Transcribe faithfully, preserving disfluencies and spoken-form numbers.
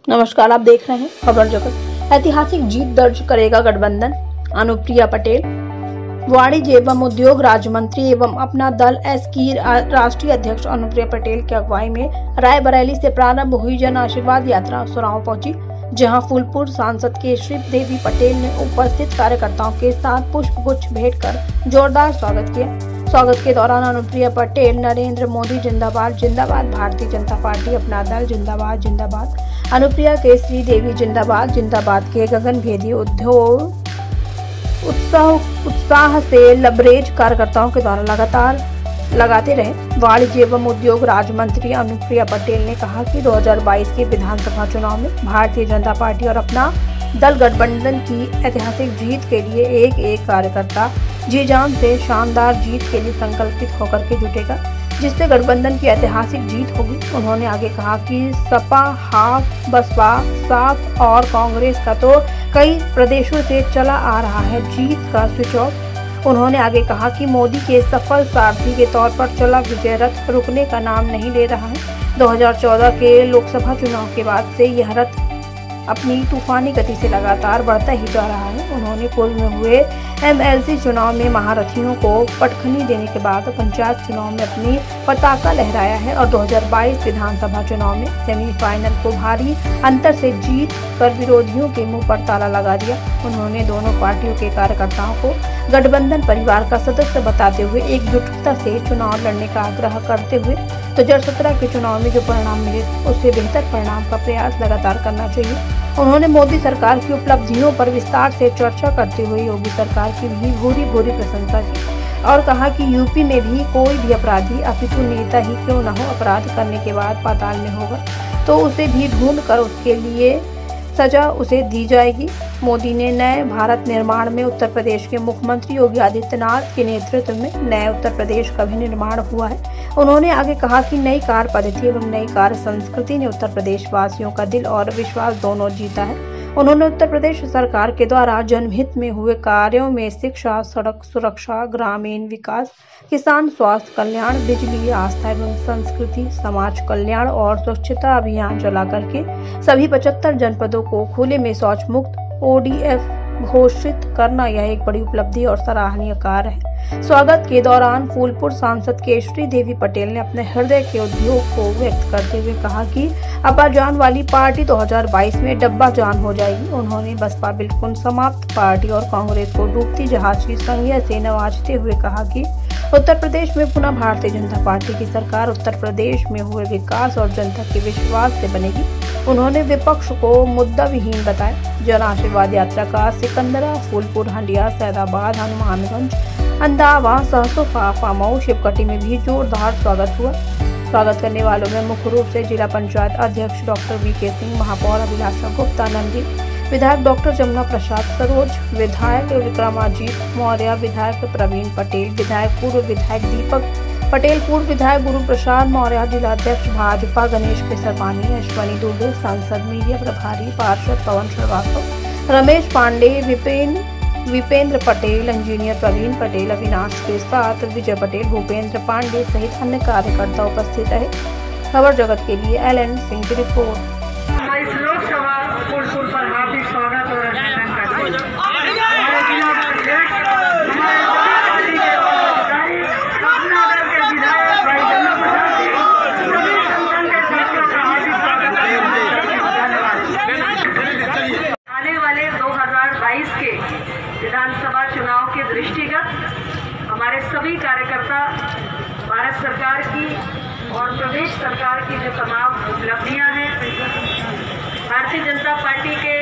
नमस्कार, आप देख रहे हैं खबर जगत। ऐतिहासिक जीत दर्ज करेगा गठबंधन, अनुप्रिया पटेल। वाणिज्य एवं उद्योग राज्य मंत्री एवं अपना दल एस की राष्ट्रीय अध्यक्ष अनुप्रिया पटेल की अगुवाई में रायबरेली से प्रारंभ हुई जन आशीर्वाद यात्रा सुराव पहुंची, जहां फूलपुर सांसद केशरी देवी पटेल ने उपस्थित कार्यकर्ताओं के साथ पुष्प गुच्छ भेंट कर जोरदार स्वागत किया। स्वागत के दौरान अनुप्रिया पटेल नरेंद्र मोदी जिंदाबाद जिंदाबाद, भारतीय जनता पार्टी अपना दल जिंदाबाद जिंदाबाद, अनुप्रिया केशरी देवी जिंदाबाद जिंदाबाद के गगनभेदी उद्योग उत्साह उत्साह से लबरेज कार्यकर्ताओं के द्वारा लगातार लगाते रहे। वाणिज्य एवं उद्योग राज्य मंत्री अनुप्रिया पटेल ने कहा कि दो हज़ार बाईस के विधानसभा चुनाव में भारतीय जनता पार्टी और अपना दल गठबंधन की ऐतिहासिक जीत के लिए एक एक कार्यकर्ता जी जान से शानदार जीत के लिए संकल्पित होकर के जुटेगा, जिससे गठबंधन की ऐतिहासिक जीत होगी। उन्होंने आगे कहा कि सपा, हाफ, बसपा, साफ और कांग्रेस का तो कई प्रदेशों से चला आ रहा है जीत का स्विच ऑफ। उन्होंने आगे कहा कि मोदी के सफल सारथी के तौर पर चला विजय रथ रुकने का नाम नहीं ले रहा है। दो हज़ार चौदह के लोकसभा चुनाव के बाद से यह रथ अपनी तूफानी गति से लगातार बढ़ता ही जा रहा है। उन्होंने पूर्व में हुए एम एल सी चुनाव में महारथियों को पटखनी देने के बाद पंचायत चुनाव में अपनी पताका लहराया है और दो हज़ार बाईस विधानसभा चुनाव में सेमीफाइनल को भारी अंतर से जीत कर विरोधियों के मुंह पर ताला लगा दिया। उन्होंने दोनों पार्टियों के कार्यकर्ताओं को गठबंधन परिवार का सदस्य बताते हुए एकजुटता से चुनाव लड़ने का आग्रह करते हुए दो हज़ार सत्रह के चुनाव में जो परिणाम मिले उससे बेहतर परिणाम का प्रयास लगातार करना चाहिए। उन्होंने मोदी सरकार की उपलब्धियों पर विस्तार से चर्चा करते हुए योगी सरकार की भी भूरी भूरी प्रशंसा की और कहा कि यूपी में भी कोई भी अपराधी अपितु नेता ही क्यों न हो, अपराध करने के बाद पाताल में होगा तो उसे भी ढूंढ कर उसके लिए सजा उसे दी जाएगी। मोदी ने नए भारत निर्माण में उत्तर प्रदेश के मुख्यमंत्री योगी आदित्यनाथ के नेतृत्व में नए उत्तर प्रदेश का भी निर्माण हुआ है। उन्होंने आगे कहा कि नई कार्य पद्धति एवं नई कार्य संस्कृति ने उत्तर प्रदेश वासियों का दिल और विश्वास दोनों जीता है। उन्होंने उत्तर प्रदेश सरकार के द्वारा जनहित में हुए कार्यों में शिक्षा, सड़क सुरक्षा, ग्रामीण विकास, किसान स्वास्थ्य कल्याण, बिजली, आस्था एवं संस्कृति, समाज कल्याण और स्वच्छता अभियान चला करके सभी पचहत्तर जनपदों को खुले में शौच मुक्त ओ डी एफ घोषित करना यह एक बड़ी उपलब्धि और सराहनीय कार्य है। स्वागत के दौरान फूलपुर सांसद केशरी देवी पटेल ने अपने हृदय के उद्योग को व्यक्त करते हुए कहा कि अब्बा जान वाली पार्टी दो हज़ार बाईस में डब्बा जान हो जाएगी। उन्होंने बसपा बिल्कुल समाप्त पार्टी और कांग्रेस को डूबती जहाज की संज्ञा से नवाजते हुए कहा कि उत्तर प्रदेश में पुनः भारतीय जनता पार्टी की सरकार उत्तर प्रदेश में हुए विकास और जनता के विश्वास से बनेगी। उन्होंने विपक्ष को मुद्दा विहीन बताया। जन आशीर्वाद यात्रा का सिकंदरा, फूलपुर, हंडिया, सैदाबाद, हनुमानगंज, अंदावा, सहसोफा, फामऊ, शिवकटी में भी जोरदार स्वागत हुआ। स्वागत करने वालों में मुख्य रूप से जिला पंचायत अध्यक्ष डॉक्टर वी के सिंह, महापौर अभिलाषा गुप्ता नंदी, विधायक डॉक्टर जमुना प्रसाद सरोज, विधायक विक्रमाजीत मौर्य, विधायक प्रवीण पटेल, विधायक पूर्व विधायक दीपक पटेल, पूर्व विधायक गुरु प्रसाद मौर्य, जिलाध्यक्ष भाजपा गणेश केसरवानी, अश्वनी दुबे, सांसद मीडिया प्रभारी पार्षद पवन श्रीवास्तव, रमेश पांडे, विपिन विपेंद्र पटेल, इंजीनियर प्रवीण पटेल, अविनाश के साथ विजय पटेल, भूपेंद्र पांडे सहित अन्य कार्यकर्ता उपस्थित रहे। खबर जगत के लिए एल एन सिंह की रिपोर्ट। विधानसभा चुनाव के दृष्टिगत हमारे सभी कार्यकर्ता भारत सरकार की और प्रदेश सरकार की जो तमाम उपलब्धियां हैं, भारतीय जनता पार्टी के